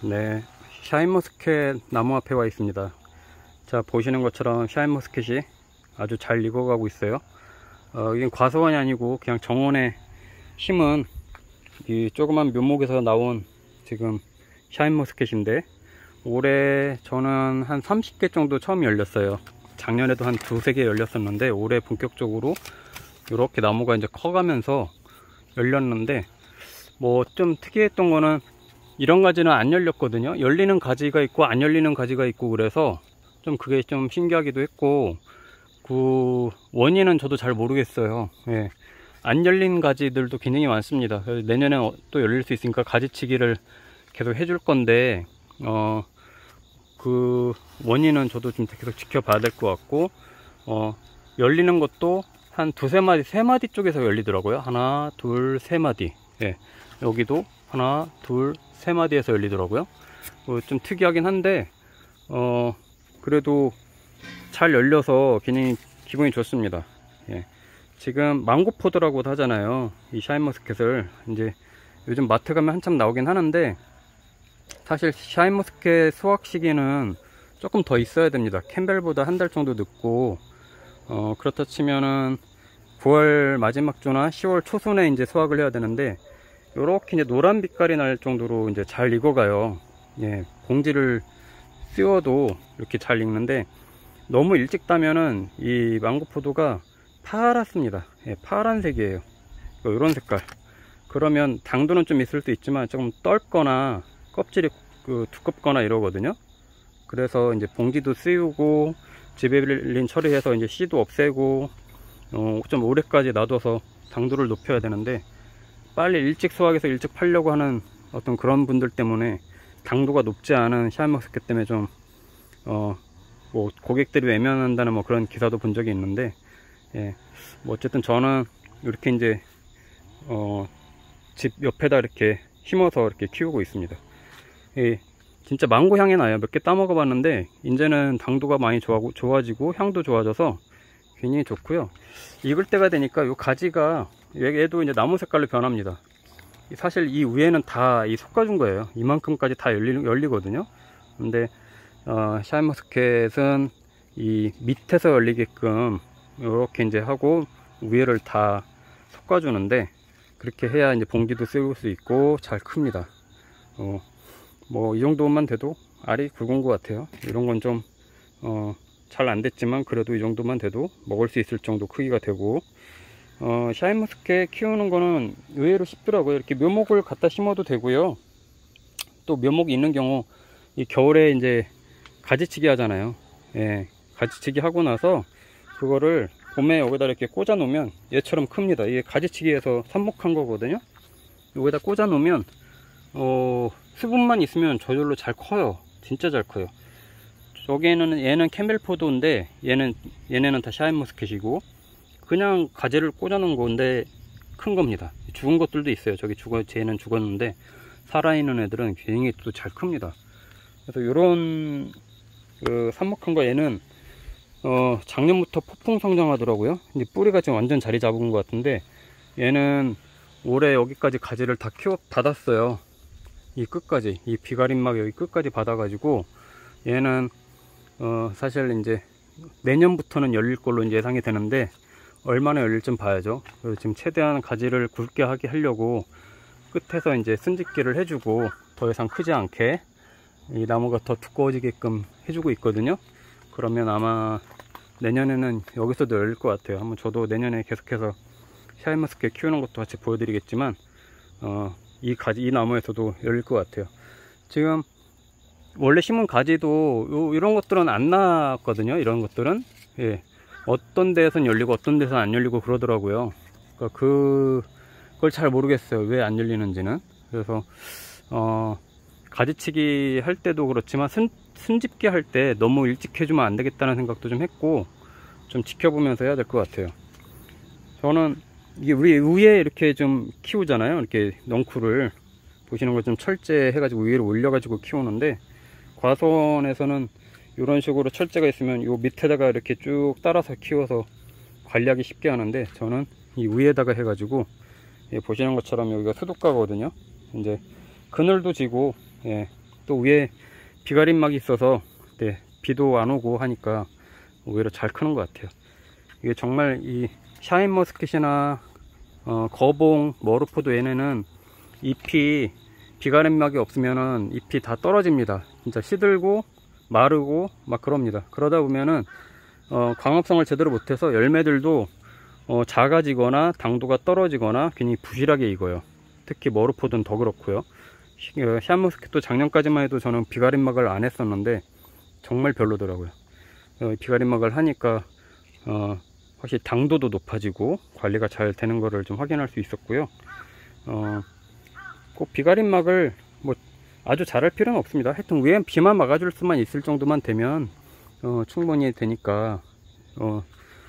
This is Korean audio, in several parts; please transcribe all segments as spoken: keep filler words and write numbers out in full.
네, 샤인머스켓 나무 앞에 와 있습니다. 자, 보시는 것처럼 샤인머스켓이 아주 잘 익어가고 있어요. 어, 이게 과수원이 아니고 그냥 정원에 심은 이 조그만 묘목에서 나온 지금 샤인머스켓인데, 올해 저는 한 삼십 개 정도 처음 열렸어요. 작년에도 한 두세 개 열렸었는데, 올해 본격적으로 이렇게 나무가 이제 커가면서 열렸는데, 뭐 좀 특이했던 거는 이런 가지는 안 열렸거든요. 열리는 가지가 있고 안 열리는 가지가 있고, 그래서 좀 그게 좀 신기하기도 했고, 그 원인은 저도 잘 모르겠어요. 예. 안 열린 가지들도 굉장히 많습니다. 내년에 또 열릴 수 있으니까 가지치기를 계속 해줄 건데, 어, 그 원인은 저도 좀 계속 지켜봐야 될 것 같고, 어, 열리는 것도 한 두세 마디, 세 마디 쪽에서 열리더라고요. 하나, 둘, 세 마디. 예. 여기도 하나, 둘, 세 마디에서 열리더라고요. 어, 좀 특이하긴 한데, 어, 그래도 잘 열려서 굉장히 기분이 좋습니다. 예. 지금 망고포도라고도 하잖아요. 이 샤인머스켓을 이제 요즘 마트 가면 한참 나오긴 하는데, 사실 샤인머스켓 수확 시기는 조금 더 있어야 됩니다. 캠벨보다 한 달 정도 늦고, 어, 그렇다 치면은 구월 마지막 주나 시월 초순에 이제 수확을 해야 되는데, 요렇게 이제 노란 빛깔이 날 정도로 이제 잘 익어가요. 예, 봉지를 씌워도 이렇게 잘 익는데, 너무 일찍 따면은 이 망고포도가 파랗습니다. 예, 파란색이에요. 이런 색깔. 그러면 당도는 좀 있을 수 있지만 조금 떫거나 껍질이 그 두껍거나 이러거든요. 그래서 이제 봉지도 씌우고 지베릴린 처리해서 이제 씨도 없애고, 어, 좀 오래까지 놔둬서 당도를 높여야 되는데, 빨리 일찍 수확해서 일찍 팔려고 하는 어떤 그런 분들 때문에 당도가 높지 않은 샤인머스켓 때문에 좀, 어, 뭐 고객들이 외면한다는 뭐 그런 기사도 본 적이 있는데, 예, 뭐 어쨌든 저는 이렇게 이제 어, 집 옆에다 이렇게 심어서 이렇게 키우고 있습니다. 예, 진짜 망고 향이 나요. 몇 개 따먹어 봤는데 이제는 당도가 많이 좋아고, 좋아지고 향도 좋아져서 굉장히 좋고요. 익을 때가 되니까 요 가지가, 얘도 이제 나무 색깔로 변합니다. 사실 이 위에는 다 이 솎아준 거예요. 이만큼까지 다 열리, 열리거든요. 근데 어, 샤인머스켓은 이 밑에서 열리게끔 이렇게 이제 하고 위에를 다 솎아주는데, 그렇게 해야 이제 봉지도 씌울 수 있고 잘 큽니다. 어, 뭐 이 정도만 돼도 알이 굵은 것 같아요. 이런 건 좀 어, 잘 안 됐지만 그래도 이 정도만 돼도 먹을 수 있을 정도 크기가 되고, 어, 샤인머스켓 키우는 거는 의외로 쉽더라고요. 이렇게 묘목을 갖다 심어도 되고요. 또 묘목이 있는 경우 이 겨울에 이제 가지치기 하잖아요. 예, 가지치기 하고 나서 그거를 봄에 여기다 이렇게 꽂아 놓으면 얘처럼 큽니다. 이게 가지치기에서 삽목한 거거든요. 여기다 꽂아 놓으면 어, 수분만 있으면 저절로 잘 커요. 진짜 잘 커요. 저기에는 얘는 캠벨포도인데 얘는 얘네는 다 샤인머스켓이고, 그냥 가지를 꽂아 놓은 건데 큰 겁니다. 죽은 것들도 있어요. 저기 죽어, 쟤는 죽었는데 살아있는 애들은 굉장히 또 잘 큽니다. 그래서 요런 그 삽목한 거 얘는 어, 작년부터 폭풍 성장하더라고요. 이제 뿌리가 지금 완전 자리 잡은 것 같은데, 얘는 올해 여기까지 가지를 다 키워 받았어요. 이 끝까지, 이 비가림막 여기 끝까지 받아가지고, 얘는 어, 사실 이제 내년부터는 열릴 걸로 이제 예상이 되는데, 얼마나 열릴지 좀 봐야죠. 그래서 지금 최대한 가지를 굵게 하게 하려고 끝에서 이제 순짓기를 해주고, 더 이상 크지 않게 이 나무가 더 두꺼워지게끔 해주고 있거든요. 그러면 아마 내년에는 여기서도 열릴 것 같아요. 한번 저도 내년에 계속해서 샤인머스켓 키우는 것도 같이 보여드리겠지만, 어, 이 가지, 이 나무에서도 열릴 것 같아요. 지금 원래 심은 가지도 요, 이런 것들은 안 났거든요. 이런 것들은, 예, 어떤 데에선 열리고 어떤 데서는 안 열리고 그러더라고요. 그러니까 그, 그걸 잘 모르겠어요. 왜 안 열리는지는. 그래서 어, 가지치기 할 때도 그렇지만 순, 순집기 할 때 너무 일찍 해주면 안 되겠다는 생각도 좀 했고, 좀 지켜보면서 해야 될 것 같아요. 저는 이게 우리 위에 이렇게 좀 키우잖아요. 이렇게 넝쿨을 보시는 걸 좀 철제 해가지고 위로 올려가지고 키우는데, 과수원에서는 이런 식으로 철제가 있으면 요 밑에다가 이렇게 쭉 따라서 키워서 관리하기 쉽게 하는데, 저는 이 위에다가 해가지고, 예, 보시는 것처럼 여기가 수도가거든요. 이제 그늘도 지고, 예, 또 위에 비가림막이 있어서 네, 비도 안 오고 하니까 오히려 잘 크는 것 같아요. 이게 정말 이 샤인머스켓이나 어, 거봉, 머루포도 얘네는 잎이 비가림막이 없으면은 잎이 다 떨어집니다. 진짜 시들고 마르고 막 그럽니다. 그러다 보면은 어, 광합성을 제대로 못해서 열매들도 어, 작아지거나 당도가 떨어지거나 괜히 부실하게 익어요. 특히 머루포드는 더 그렇고요. 샤인머스켓도 작년까지만 해도 저는 비가림막을 안 했었는데 정말 별로더라고요. 어, 비가림막을 하니까 어, 확실히 당도도 높아지고 관리가 잘 되는 거를 좀 확인할 수 있었고요. 어, 꼭 비가림막을 뭐 아주 잘할 필요는 없습니다. 하여튼 위에 비만 막아줄 수만 있을 정도만 되면 어, 충분히 되니까 어,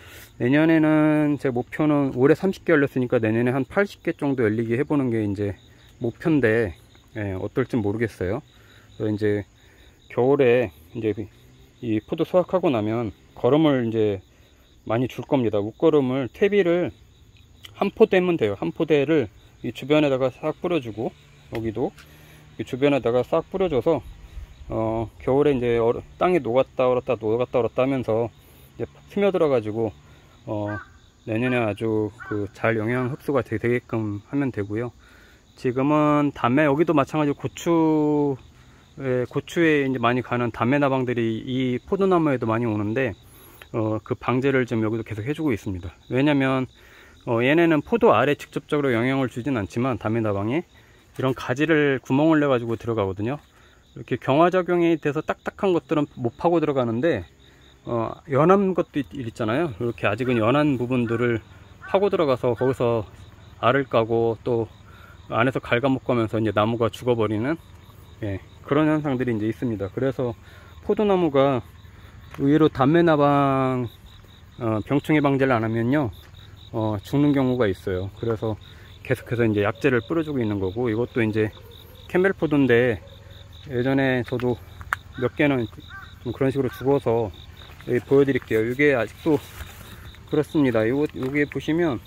내년에는 제 목표는 올해 삼십 개 열렸으니까 내년에 한 팔십 개 정도 열리게 해보는 게 이제 목표인데 예, 어떨지 모르겠어요. 그래서 이제 겨울에 이제 이 포도 수확하고 나면 거름을 이제 많이 줄 겁니다. 웃거름을 퇴비를 한 포대면 돼요. 한 포대를 이 주변에다가 싹 뿌려주고 여기도 이 주변에다가 싹 뿌려줘서 어, 겨울에 이제 얼, 땅이 녹았다 얼었다 녹았다 얼었다 하면서 이제 스며들어 가지고 어, 내년에 아주 그 잘 영양 흡수가 되게끔 하면 되고요. 지금은 담에 여기도 마찬가지로 고추 에, 고추에 이제 많이 가는 담에 나방들이 이 포도나무에도 많이 오는데 어, 그 방제를 좀 여기도 계속 해주고 있습니다. 왜냐면 어, 얘네는 포도 알에 직접적으로 영향을 주진 않지만 담에 나방이 이런 가지를 구멍을 내 가지고 들어가거든요. 이렇게 경화작용이 돼서 딱딱한 것들은 못 파고 들어가는데 어, 연한 것도 있, 있잖아요. 이렇게 아직은 연한 부분들을 파고 들어가서 거기서 알을 까고 또 안에서 갉아먹고 하면서 이제 나무가 죽어버리는 예, 그런 현상들이 이제 있습니다. 그래서 포도나무가 의외로 담배나방 어, 병충해 방제를 안 하면요 어, 죽는 경우가 있어요. 그래서 계속해서 이제 약재를 뿌려주고 있는 거고, 이것도 이제 캠벨 포도인데 예전에 저도 몇 개는 좀 그런 식으로 죽어서 여기 보여드릴게요. 이게 아직도 그렇습니다. 이거 여기 보시면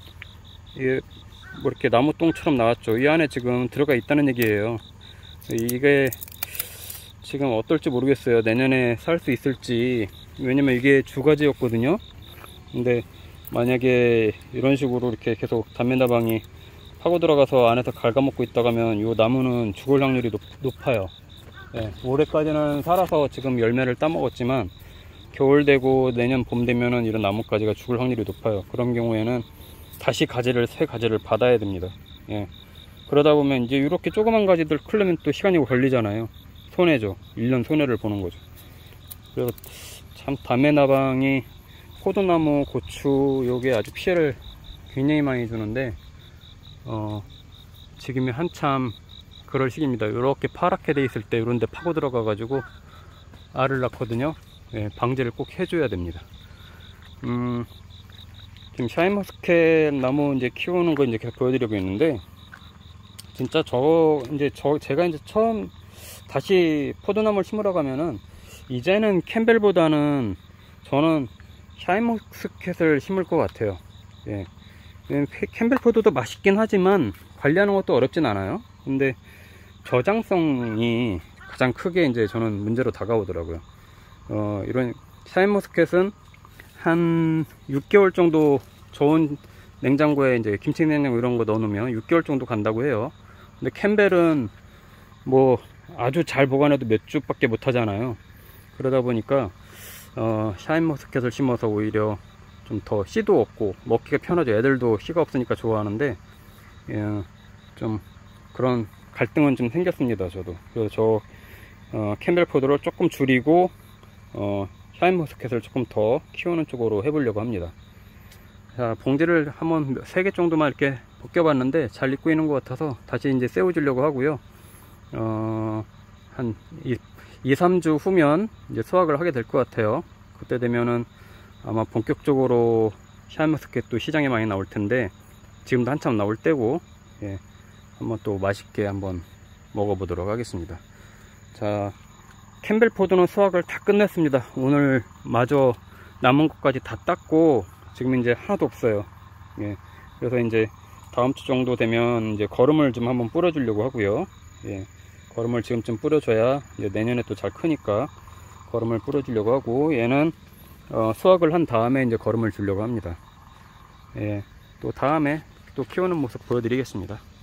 이게 뭐 이렇게 나무똥처럼 나왔죠. 이 안에 지금 들어가 있다는 얘기예요. 이게 지금 어떨지 모르겠어요. 내년에 살 수 있을지. 왜냐면 이게 주가지였거든요. 근데 만약에 이런 식으로 이렇게 계속 담배나방이 파고 들어가서 안에서 갉아먹고 있다가면 이 나무는 죽을 확률이 높, 높아요. 네, 올해까지는 살아서 지금 열매를 따먹었지만 겨울 되고 내년 봄 되면은 이런 나뭇가지가 죽을 확률이 높아요. 그런 경우에는 다시 가지를 새 가지를 받아야 됩니다. 예. 그러다 보면 이제 이렇게 조그만 가지들 크려면 또 시간이 걸리잖아요. 손해죠. 일 년 손해를 보는 거죠. 그래서 참 담배나방이 포도나무, 고추 요게 아주 피해를 굉장히 많이 주는데 어, 지금이 한참 그럴 시기입니다. 이렇게 파랗게 돼 있을 때 이런 데 파고 들어가 가지고 알을 낳거든요. 예, 방제를 꼭 해줘야 됩니다. 음, 지금 샤인머스켓 나무 이제 키우는 거 이제 계속 보여드리고 있는데, 진짜 저 이제 저 제가 이제 처음 다시 포도나무를 심으러 가면은 이제는 캠벨보다는 저는 샤인머스켓을 심을 것 같아요. 예. 캠벨 포도도 맛있긴 하지만 관리하는 것도 어렵진 않아요. 근데 저장성이 가장 크게 이제 저는 문제로 다가오더라고요. 어, 이런 샤인머스켓은 한 육 개월 정도 좋은 냉장고에 이제 김치 냉장고 이런 거 넣어 놓으면 육 개월 정도 간다고 해요. 근데 캠벨은 뭐 아주 잘 보관해도 몇 주밖에 못 하잖아요. 그러다 보니까 어, 샤인머스켓을 심어서 오히려 좀 더 씨도 없고 먹기가 편하죠. 애들도 씨가 없으니까 좋아하는데 예, 좀 그런 갈등은 좀 생겼습니다. 저도. 그래서 저 어, 캠벨 포도를 조금 줄이고 어, 샤인머스켓을 조금 더 키우는 쪽으로 해보려고 합니다. 자, 봉지를 한번 세 개 정도만 이렇게 벗겨봤는데 잘 익고 있는 것 같아서 다시 이제 세워주려고 하고요. 어, 한 이, 삼 주 후면 이제 수확을 하게 될 것 같아요. 그때 되면은 아마 본격적으로 샤인머스켓도 시장에 많이 나올 텐데 지금도 한참 나올 때고, 예, 한번 또 맛있게 한번 먹어보도록 하겠습니다. 자, 캠벨 포도는 수확을 다 끝냈습니다. 오늘 마저 남은 것까지 다 땄고 지금 이제 하나도 없어요. 예, 그래서 이제 다음 주 정도 되면 이제 거름을 좀 한번 뿌려 주려고 하고요. 예, 거름을 지금쯤 뿌려줘야 이제 내년에 또 잘 크니까 거름을 뿌려주려고 하고, 얘는 어, 수확을 한 다음에 이제 거름을 주려고 합니다. 예, 또 다음에 또 키우는 모습 보여드리겠습니다.